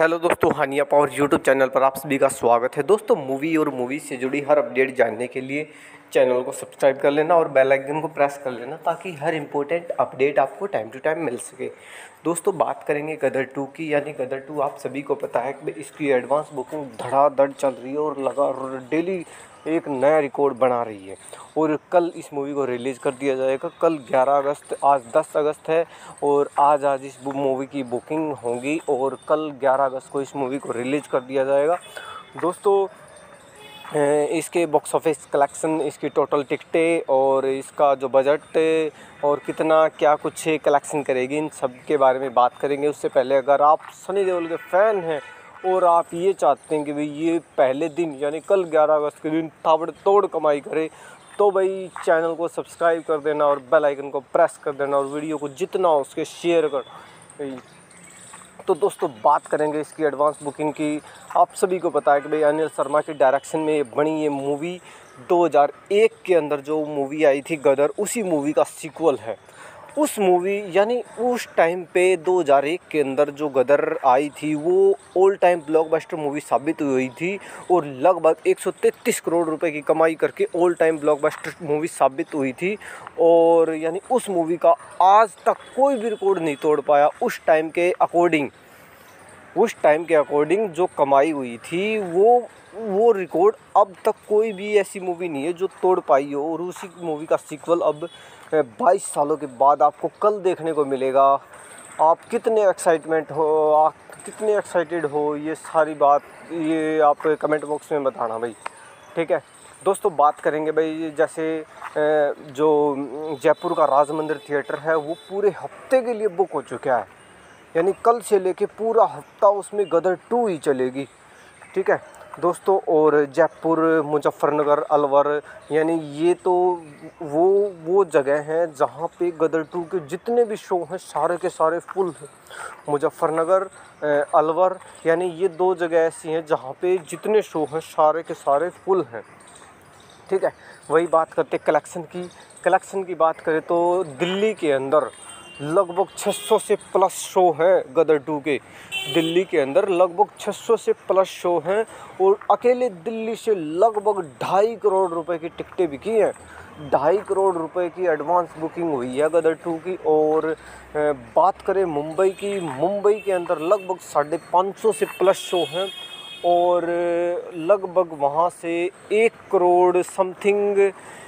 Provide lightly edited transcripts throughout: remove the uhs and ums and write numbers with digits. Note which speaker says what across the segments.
Speaker 1: Hello दोस्तों, हानिया power YouTube channel पर आप सभी का स्वागत है। दोस्तों, मूवी और मूवी से जुड़ी हर अपडेट जानने के लिए चैनल को सब्सक्राइब कर लेना और बेल आइकन को प्रेस कर लेना ताकि हर इंपॉर्टेंट अपडेट आपको टाइम टू टाइम मिल सके। दोस्तों, बात करेंगे गदर 2 की। यानी गदर 2 आप सभी को पता है कि इसकी एडवांस बुकिंग धड़ाधड़ चल रही है और लगा डेली एक नया रिकॉर्ड बना रही है। और कल इस मूवी को रिलीज़ कर दिया जाएगा। कल 11 अगस्त, आज 10 अगस्त है और आज इस मूवी की बुकिंग होगी और कल 11 अगस्त को इस मूवी को रिलीज़ कर दिया जाएगा। दोस्तों, इसके बॉक्स ऑफिस कलेक्शन, इसकी टोटल टिकटें और इसका जो बजट और कितना क्या कुछ कलेक्शन करेगी, इन सब के बारे में बात करेंगे। उससे पहले अगर आप सनी देओल के फ़ैन हैं और आप ये चाहते हैं कि भाई ये पहले दिन यानी कल 11 अगस्त के दिन ताबड़तोड़ कमाई करे, तो भाई चैनल को सब्सक्राइब कर देना और बेल आइकन को प्रेस कर देना और वीडियो को जितना हो उसके शेयर कर। तो दोस्तों, बात करेंगे इसकी एडवांस बुकिंग की। आप सभी को पता है कि भाई अनिल शर्मा की डायरेक्शन में ये बनी ये मूवी 2001 के अंदर जो मूवी आई थी गदर, उसी मूवी का सीक्वल है। उस मूवी यानी उस टाइम पे 2001 के अंदर जो गदर आई थी वो ऑल टाइम ब्लॉकबस्टर मूवी साबित हुई थी और लगभग 133 करोड़ रुपए की कमाई करके ऑल टाइम ब्लॉकबस्टर मूवी साबित हुई थी। और यानी उस मूवी का आज तक कोई भी रिकॉर्ड नहीं तोड़ पाया। उस टाइम के अकॉर्डिंग जो कमाई हुई थी वो रिकॉर्ड अब तक कोई भी ऐसी मूवी नहीं है जो तोड़ पाई हो। और उसी मूवी का सीक्वल अब 22 सालों के बाद आपको कल देखने को मिलेगा। आप कितने एक्साइटेड हो ये सारी बात ये आप कमेंट बॉक्स में बताना भाई, ठीक है। दोस्तों, बात करेंगे भाई जैसे जो जयपुर का राज मंदिर थिएटर है वो पूरे हफ्ते के लिए बुक हो चुका है। यानी कल से लेके पूरा हफ्ता उसमें गदर 2 ही चलेगी, ठीक है दोस्तों। और जयपुर, मुजफ्फरनगर, अलवर यानी ये तो वो जगह हैं जहाँ पे गदर 2 के जितने भी शो हैं सारे के सारे फुल हैं। मुजफ्फरनगर, अलवर यानी ये 2 जगह ऐसी हैं जहाँ पे जितने शो हैं सारे के सारे फुल हैं, ठीक है। वही बात करते कलेक्शन की बात करें तो दिल्ली के अंदर लगभग 600 से प्लस शो हैं गदर 2 के। दिल्ली के अंदर लगभग 600 से प्लस शो हैं और अकेले दिल्ली से लगभग 2.5 करोड़ रुपए की टिकटें बिकी हैं। 2.5 करोड़ रुपए की एडवांस बुकिंग हुई है गदर 2 की। और बात करें मुंबई की, मुंबई के अंदर लगभग 550 से प्लस शो हैं और लगभग वहाँ से 1 करोड़ समथिंग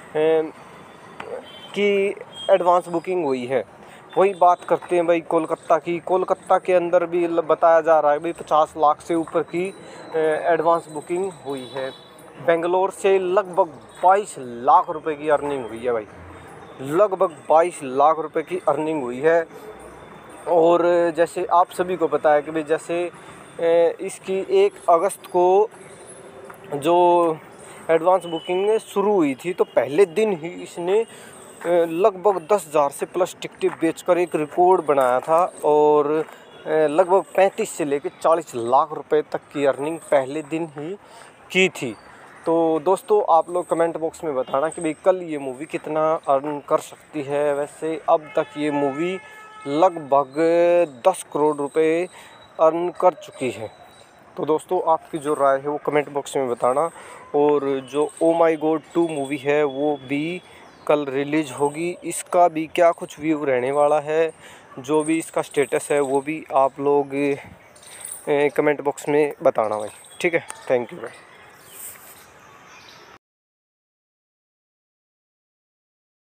Speaker 1: की एडवांस बुकिंग हुई है। वही बात करते हैं भाई कोलकाता की। कोलकाता के अंदर भी बताया जा रहा है भाई 50 लाख से ऊपर की एडवांस बुकिंग हुई है। बेंगलोर से लगभग 22 लाख रुपए की अर्निंग हुई है भाई, लगभग 22 लाख रुपए की अर्निंग हुई है। और जैसे आप सभी को पता है कि भाई जैसे इसकी 1 अगस्त को जो एडवांस बुकिंग शुरू हुई थी तो पहले दिन ही इसने लगभग 10,000 से प्लस टिकटें बेचकर एक रिकॉर्ड बनाया था और लगभग 35 से लेकर 40 लाख रुपए तक की अर्निंग पहले दिन ही की थी। तो दोस्तों, आप लोग कमेंट बॉक्स में बताना कि भाई कल ये मूवी कितना अर्न कर सकती है। वैसे अब तक ये मूवी लगभग 10 करोड़ रुपए अर्न कर चुकी है। तो दोस्तों, आपकी जो राय है वो कमेंट बॉक्स में बताना। और जो ओ माई गॉड 2 मूवी है वो भी कल रिलीज़ होगी। इसका भी क्या कुछ व्यू रहने वाला है, जो भी इसका स्टेटस है वो भी आप लोग कमेंट बॉक्स में बताना भाई, ठीक है। थैंक यू भाई।